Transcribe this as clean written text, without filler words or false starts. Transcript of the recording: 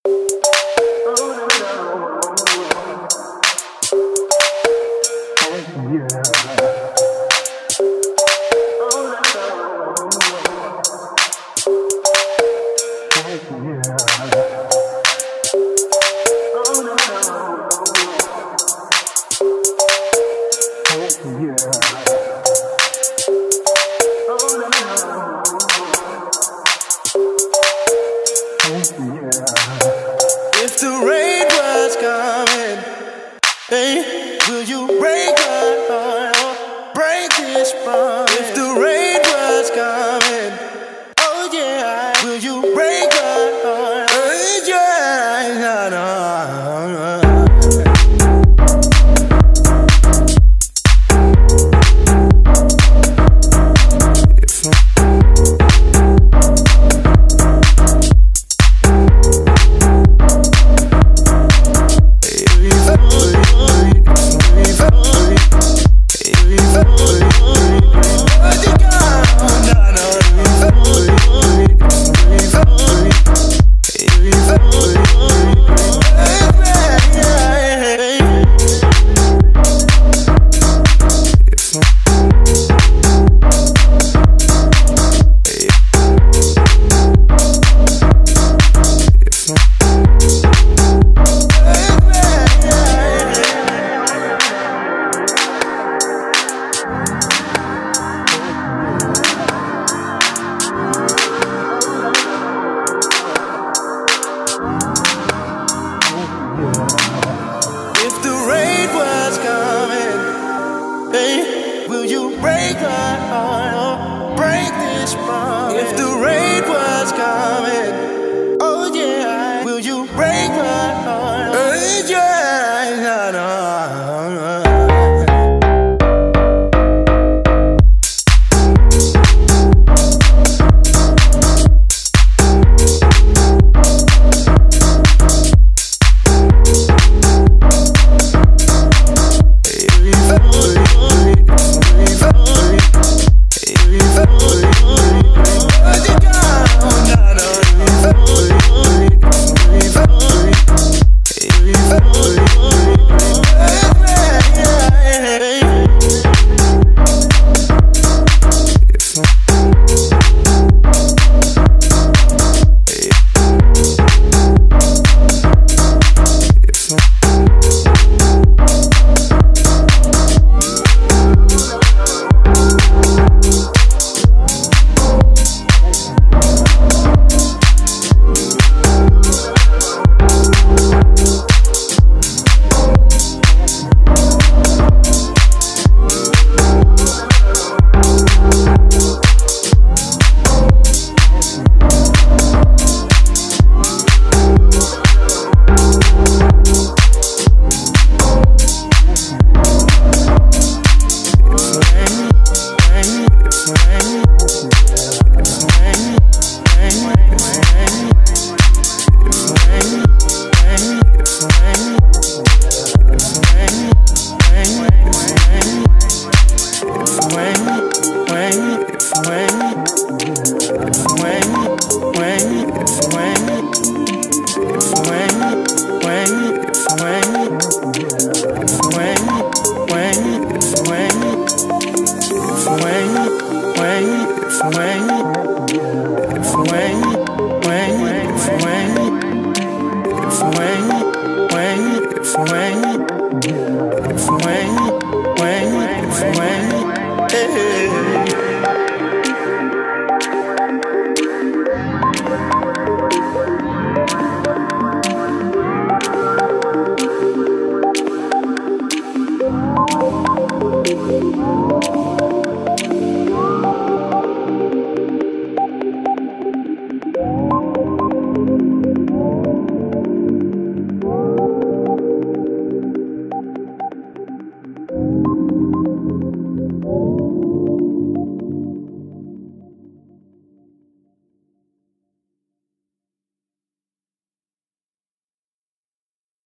If the rain was coming, hey, will you break my heart or break this promise? If the rain was coming, oh yeah, will you break my heart? Yeah, no. If the rain was coming, hey, will you break my heart or break this promise? If the rain was coming, oh yeah, will you break